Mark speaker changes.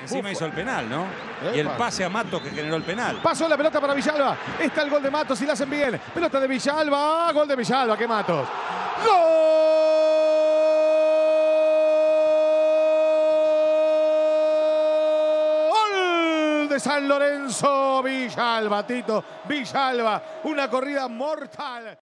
Speaker 1: Encima hizo el penal, ¿no? Y el pase a Matos que generó el penal.
Speaker 2: Pasó la pelota para Villalba. Está el gol de Matos y la hacen bien. Pelota de Villalba. Gol de Villalba. ¿Qué Matos? ¡Gol de San Lorenzo! Villalba, Tito. Villalba. Una corrida mortal.